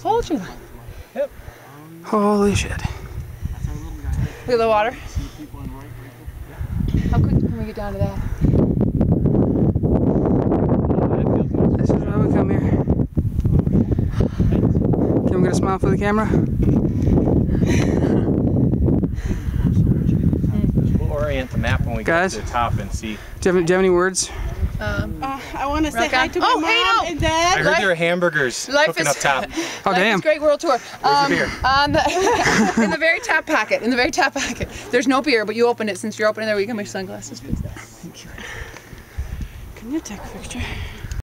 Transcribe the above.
told you that. Yep. Holy shit. Look at the water. How quick can we get down to that? This is why we come here. Can we get a smile for the camera? We'll orient the map when we get to the top and see. Do you have any words? I want to say hi to my mom and dad. I heard there are hamburgers cooking up top. Oh, damn. Great World Tour. Where's the beer? In the very top packet. In the very top packet. There's no beer, but you opened it. Since you're opening there, you can make sunglasses. Thank you. Can you take a picture?